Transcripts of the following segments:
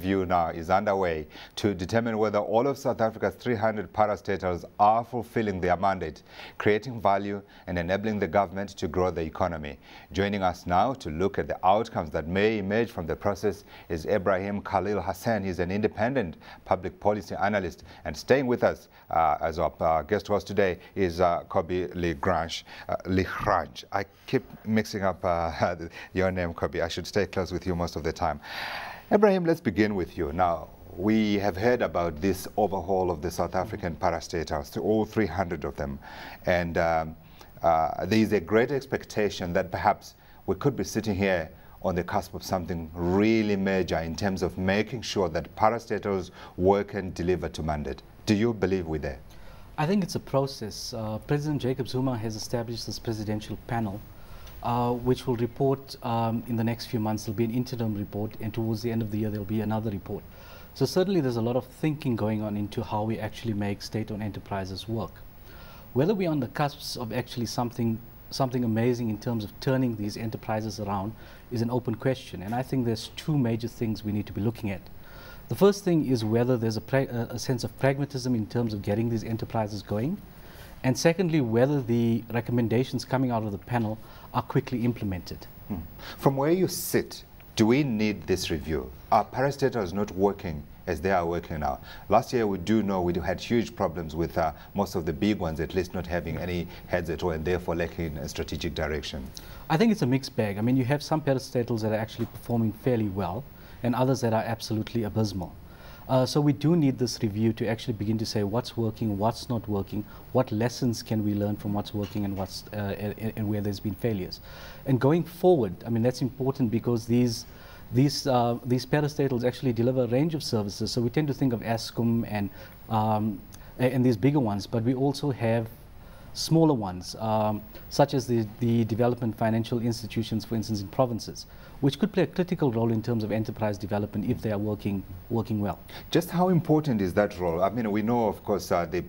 review now is underway to determine whether all of South Africa's 300 parastatals are fulfilling their mandate, creating value and enabling the government to grow the economy. Joining us now to look at the outcomes that may emerge from the process is Ebrahim Khalil Hassan. He's an independent public policy analyst, and staying with us as our guest host today is Kobie Lagrange. I keep mixing up your name, Kobie. I should stay close with you most of the time. Ebrahim, let's begin with you. Now, we have heard about this overhaul of the South African parastatals, all 300 of them. And there is a great expectation that perhaps we could be sitting here on the cusp of something really major in terms of making sure that parastatals work and deliver to mandate. Do you believe we're there? I think it's a process. President Jacob Zuma has established this presidential panel which will report in the next few months. There'll be an interim report, and towards the end of the year there'll be another report. So certainly there's a lot of thinking going on into how we actually make state-owned enterprises work. Whether we're on the cusp of actually something amazing in terms of turning these enterprises around is an open question, and I think there's two major things we need to be looking at. The first thing is whether there's a sense of pragmatism in terms of getting these enterprises going, and secondly, whether the recommendations coming out of the panel are quickly implemented. From where you sit, do we need this review? Are parastatals not working as they are working now? Last year, we had huge problems with most of the big ones, at least not having any heads at all, and therefore lacking a strategic direction. I think it's a mixed bag. I mean, you have some parastatals that are actually performing fairly well, and others that are absolutely abysmal. So we do need this review to actually begin to say what's working, what's not working, what lessons can we learn from what's working and what's and where there's been failures. And going forward, I mean, that's important because these parastatals actually deliver a range of services. So we tend to think of Eskom and these bigger ones, but we also have smaller ones, such as the development financial institutions, for instance, in provinces, which could play a critical role in terms of enterprise development if they are working well. Just how important is that role? I mean, we know, of course, they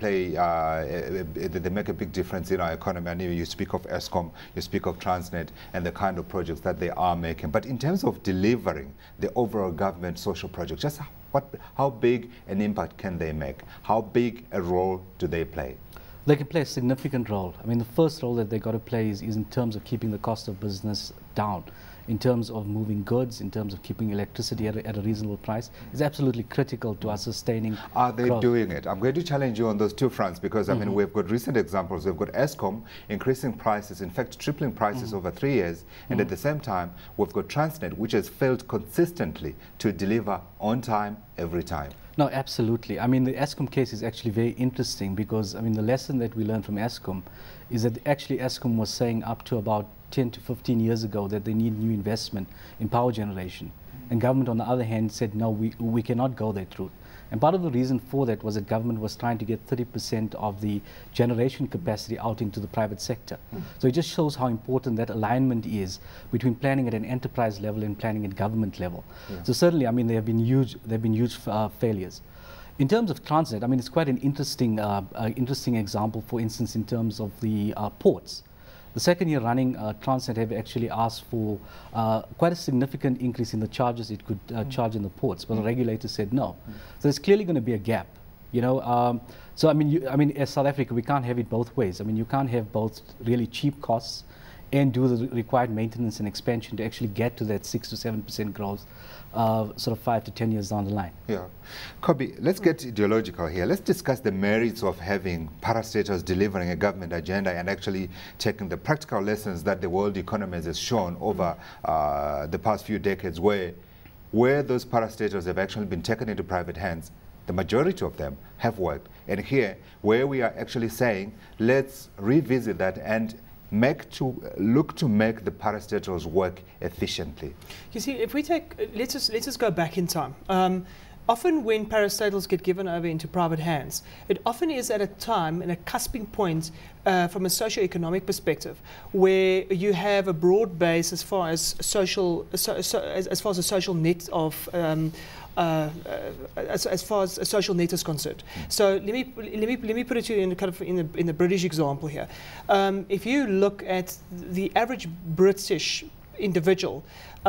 make a big difference in our economy. I know you speak of Eskom, you speak of Transnet, and the kind of projects that they are making. But in terms of delivering the overall government social projects, just how big an impact can they make? How big a role do they play? They can play a significant role. I mean, the first role that they've got to play is in terms of keeping the cost of business down, in terms of moving goods, in terms of keeping electricity at a reasonable price. It's absolutely critical to us sustaining Are they doing it? I'm going to challenge you on those two fronts because, I mean, we've got recent examples. We've got Eskom increasing prices, in fact, tripling prices over 3 years. And at the same time, we've got Transnet, which has failed consistently to deliver on time, every time. No, absolutely. I mean, the Eskom case is actually very interesting because, I mean, the lesson that we learned from Eskom is that actually Eskom was saying up to about 10 to 15 years ago that they need new investment in power generation. And government, on the other hand, said, no, we cannot go that route. And part of the reason for that was that government was trying to get 30% of the generation capacity out into the private sector. So it just shows how important that alignment is between planning at an enterprise level and planning at government level. So certainly, I mean, there have been huge failures. In terms of Transnet, I mean, it's quite an interesting example, for instance, in terms of the ports. The second year running, Transnet have actually asked for quite a significant increase in the charges it could charge in the ports, but the regulator said no. So there's clearly going to be a gap, you know. So I mean, as South Africa, we can't have it both ways. I mean, you can't have both really cheap costs and do the required maintenance and expansion to actually get to that 6 to 7% growth, sort of 5 to 10 years down the line. Yeah. Kobie, let's get ideological here. Let's discuss the merits of having parastatals delivering a government agenda and actually taking the practical lessons that the world economy has shown over the past few decades where those parastatals have actually been taken into private hands. The majority of them have worked. And here, where we are actually saying, let's revisit that and look to make the parastatals work efficiently. You see, if we take, let's just go back in time. Often when parastatals get given over into private hands, it often is at a time and a cusping point from a socio-economic perspective, where you have a broad base as far as social, as far as a social net of as far as a social net is concerned. So let me put it to you in kind of in the British example here. If you look at the average British individual,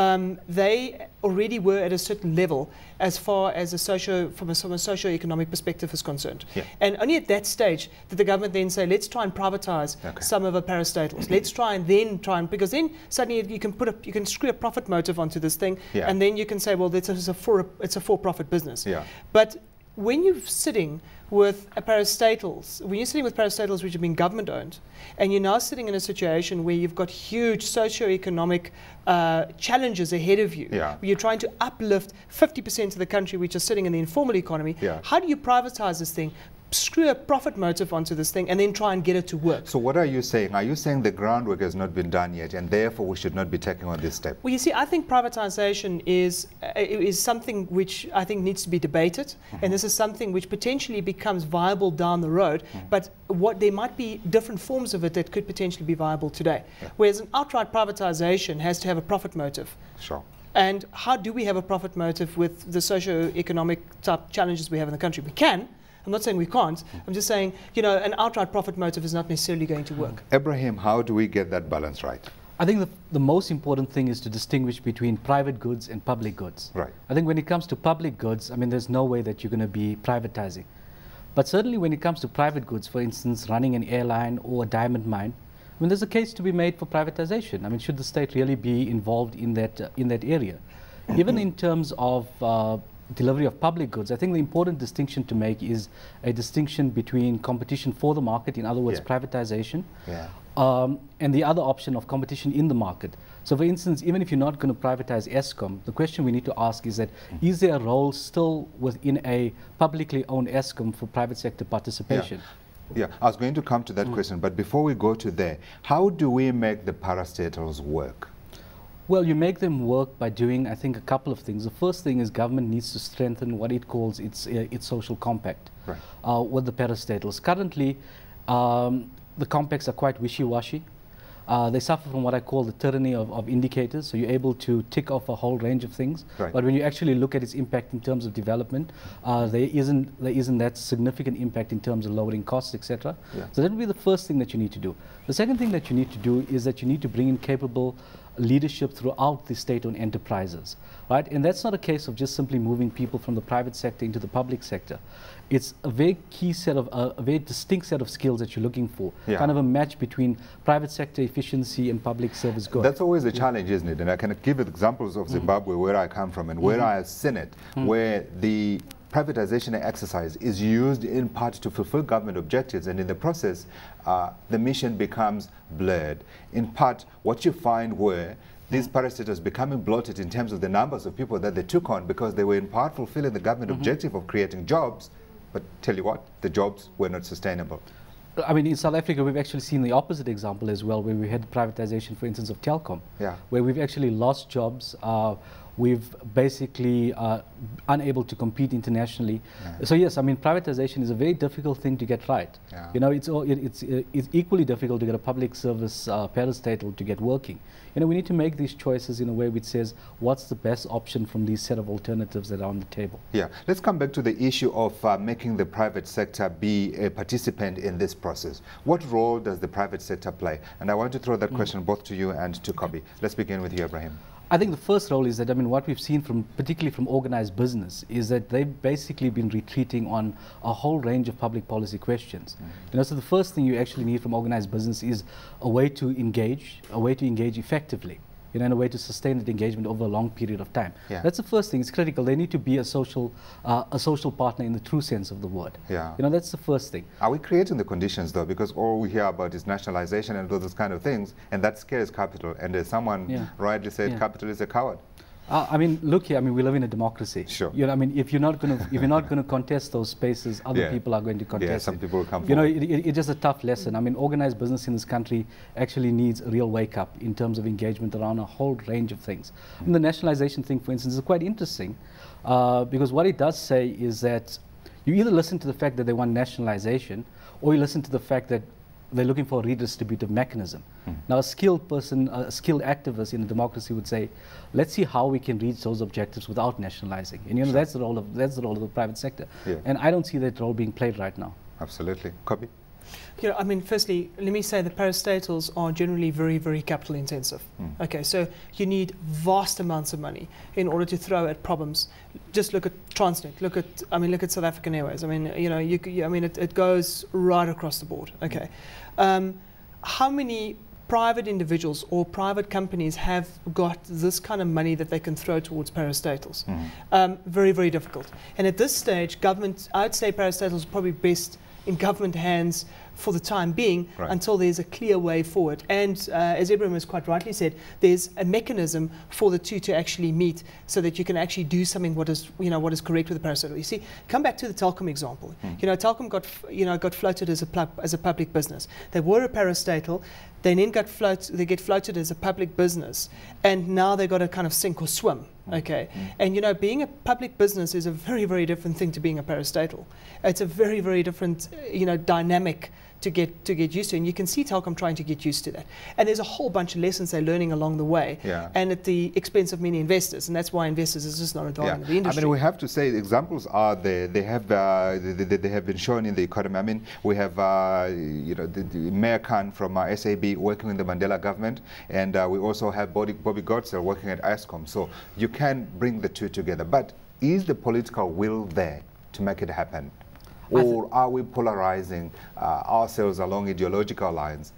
they already were at a certain level as far as from a socio-economic perspective is concerned. Yeah. And only at that stage did the government then say, let's try and privatize some of our parastatals. Let's try and because then suddenly you can screw a profit motive onto this thing, and then you can say, well, it's a for-profit business. Yeah. But when you're sitting with parastatals, which have been government owned, and you're now sitting in a situation where you've got huge socio-economic challenges ahead of you, where you're trying to uplift 50% of the country which is sitting in the informal economy, how do you privatize this thing? Screw a profit motive onto this thing and then try and get it to work. So what are you saying? Are you saying the groundwork has not been done yet and therefore we should not be taking on this step? Well, you see, I think privatization is something which I think needs to be debated, and this is something which potentially becomes viable down the road, but there might be different forms of it that could potentially be viable today. Whereas an outright privatization has to have a profit motive. Sure. And how do we have a profit motive with the socio-economic type challenges we have in the country? We can. I'm not saying we can't. I'm just saying, an outright profit motive is not necessarily going to work. Ibrahim, how do we get that balance right? I think the most important thing is to distinguish between private goods and public goods. Right. I think when it comes to public goods, I mean, there's no way that you're going to be privatizing. But certainly when it comes to private goods, for instance, running an airline or a diamond mine, I mean, there's a case to be made for privatization. I mean, should the state really be involved in that area? Even in terms of delivery of public goods, I think the important distinction to make is a distinction between competition for the market, in other words, privatization, and the other option of competition in the market. So for instance, even if you're not going to privatize Eskom, the question we need to ask is that, is there a role still within a publicly owned Eskom for private sector participation? Yeah, I was going to come to that question, but before we go to there, how do we make the parastatals work? Well, you make them work by doing, I think, a couple of things. The first thing is government needs to strengthen what it calls its social compact with the parastatals. Currently, the compacts are quite wishy-washy. They suffer from what I call the tyranny of indicators. So you're able to tick off a whole range of things, but when you actually look at its impact in terms of development, there isn't that significant impact in terms of lowering costs, etc. So that would be the first thing that you need to do. The second thing that you need to do is that you need to bring in capable leadership throughout the state-owned enterprises, right? And that's not a case of just simply moving people from the private sector into the public sector. It's a very key set of, a very distinct set of skills that you're looking for, kind of a match between private sector efficiency and public service good. That's always a challenge, isn't it? And I can give examples of Zimbabwe, where I come from, and where I have seen it, where the privatization exercise is used in part to fulfill government objectives, and in the process, the mission becomes blurred. In part, what you find were these parastatals becoming bloated in terms of the numbers of people that they took on, because they were in part fulfilling the government objective of creating jobs, but tell you what, the jobs were not sustainable. I mean, in South Africa, we've actually seen the opposite example as well, where we had privatization, for instance, of Telkom, where we've actually lost jobs. We've basically unable to compete internationally. So yes, I mean, privatization is a very difficult thing to get right. You know, it's equally difficult to get a public service parastatal to get working. You know, we need to make these choices in a way which says what's the best option from these set of alternatives that are on the table. Yeah, let's come back to the issue of making the private sector be a participant in this process. What role does the private sector play? And I want to throw that question both to you and to Kobi. Let's begin with you, Ibrahim. I think the first role is that, I mean, what we've seen from, particularly from organized business, is that they've basically been retreating on a whole range of public policy questions. You know, so the first thing you actually need from organized business is a way to engage effectively, you know, and a way to sustain that engagement over a long period of time. That's the first thing. It's critical. They need to be a social partner in the true sense of the word. You know, that's the first thing. Are we creating the conditions, though? Because all we hear about is nationalization and all those kind of things, and that scares capital. And as someone rightly said, capital is a coward. I mean, look here. I mean, we live in a democracy. You know, I mean, if you're not going to contest those spaces, other people are going to contest. Some people will come. You know, it's just a tough lesson. I mean, organized business in this country actually needs a real wake up in terms of engagement around a whole range of things. And the nationalization thing, for instance, is quite interesting because what it does say is that you either listen to the fact that they want nationalization, or you listen to the fact that they're looking for a redistributive mechanism. Now, a skilled person, a skilled activist in a democracy would say, let's see how we can reach those objectives without nationalizing. And you know, that's the role of the private sector. And I don't see that role being played right now. Absolutely. Kobi? You know, I mean, firstly, let me say that parastatals are generally very, very capital intensive. Okay, so you need vast amounts of money in order to throw at problems. Just look at Transnet. Look at South African Airways. I mean, you know, it goes right across the board. Okay, how many private individuals or private companies have got this kind of money that they can throw towards parastatals? Very, very difficult. And at this stage, government, I would say parastatals are probably best in government hands for the time being, until there's a clear way forward. And as Ibrahim has quite rightly said, there's a mechanism for the two to actually meet, so that you can actually do something what is correct with the parastatal. You see, come back to the Telkom example. You know, Telkom got floated as a public business. They were a parastatal. They then get floated as a public business, and now they got to kind of sink or swim. Okay, and you know, being a public business is a very, very different thing to being a parastatal. It's a very, very different, you know, dynamic to get used to, and you can see Telkom trying to get used to that. And there's a whole bunch of lessons they're learning along the way, and at the expense of many investors, and that's why investors is just not adopting the industry. I mean, we have to say the examples are there. They have been shown in the economy. I mean, we have you know, the Mayor Khan from SAB working in the Mandela government, and we also have Bobby Gottsel working at Eskom. So you can bring the two together. But is the political will there to make it happen? Or are we polarizing ourselves along ideological lines?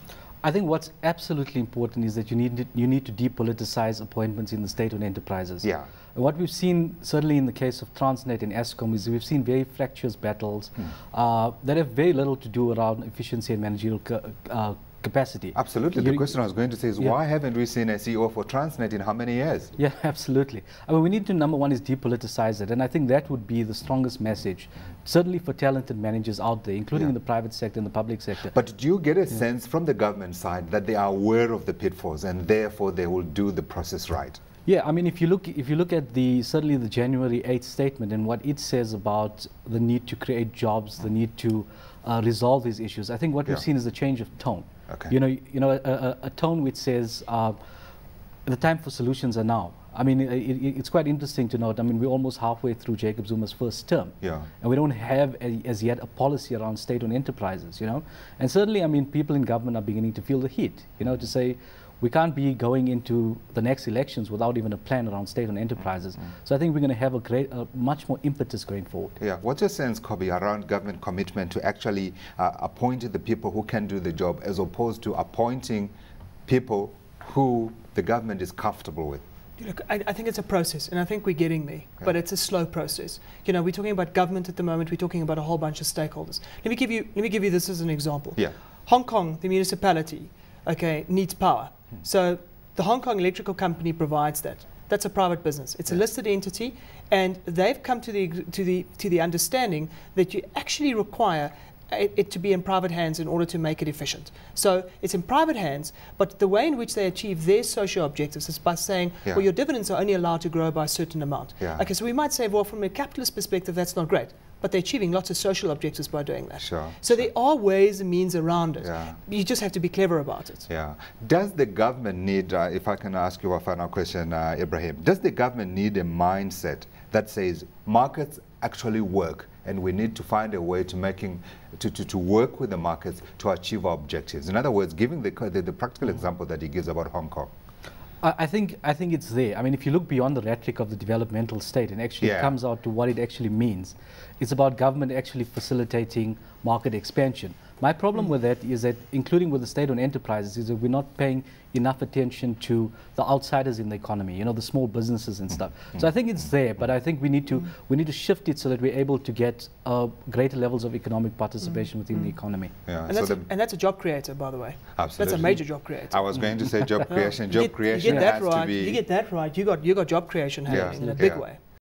I think what's absolutely important is that you need to depoliticize appointments in the state-owned enterprises. Yeah. And what we've seen, certainly in the case of Transnet and Eskom, is we've seen very fractious battles that have very little to do around efficiency and managerial capacity. Absolutely. The question I was going to say is, why haven't we seen a CEO for Transnet in how many years? Yeah, absolutely. I mean, we need to, number one, is depoliticize it, and I think that would be the strongest message, certainly for talented managers out there, including in the private sector and the public sector. But do you get a sense from the government side that they are aware of the pitfalls and therefore they will do the process right? Yeah, I mean, if you look at certainly the January 8th statement and what it says about the need to create jobs, the need to resolve these issues, I think what we've seen is a change of tone. Okay. You know, a tone which says the time for solutions are now. I mean, it's quite interesting to note. I mean, we're almost halfway through Jacob Zuma's first term, and we don't have as yet a policy around state-owned enterprises. You know, and certainly, I mean, people in government are beginning to feel the heat. You know, to say we can't be going into the next elections without even a plan around state-owned enterprises. So I think we're going to have a much more impetus going forward. Yeah. What's your sense, Kobe, around government commitment to actually appoint the people who can do the job, as opposed to appointing people who the government is comfortable with? Look, I think it's a process, and I think we're getting there, but it's a slow process. You know, we're talking about government at the moment. We're talking about a whole bunch of stakeholders. Let me give you this as an example. Hong Kong, the municipality, needs power. So the Hong Kong Electrical Company provides that. That's a private business. It's a listed entity, and they've come to the understanding that you actually require it to be in private hands in order to make it efficient. So it's in private hands, but the way in which they achieve their social objectives is by saying, well, your dividends are only allowed to grow by a certain amount. Okay, so we might say, well, from a capitalist perspective, that's not great, but they're achieving lots of social objectives by doing that. So there are ways and means around it. You just have to be clever about it. Does the government need, if I can ask you a final question, Ibrahim, does the government need a mindset that says markets actually work, and we need to find a way to work with the markets to achieve our objectives? In other words, giving the practical example that he gives about Hong Kong. I think it's there. I mean, if you look beyond the rhetoric of the developmental state and actually it comes out to what it actually means, it's about government actually facilitating market expansion. My problem with that is that, including with the state-owned enterprises, is that we're not paying enough attention to the outsiders in the economy, you know, the small businesses and stuff. So I think it's there, but I think we need to shift it so that we're able to get greater levels of economic participation within the economy. And that's a job creator, by the way. Absolutely. That's a major job creator. I was going to say job creation. Job creation you get that has right. to be. You get that right. You got job creation happening in a big way.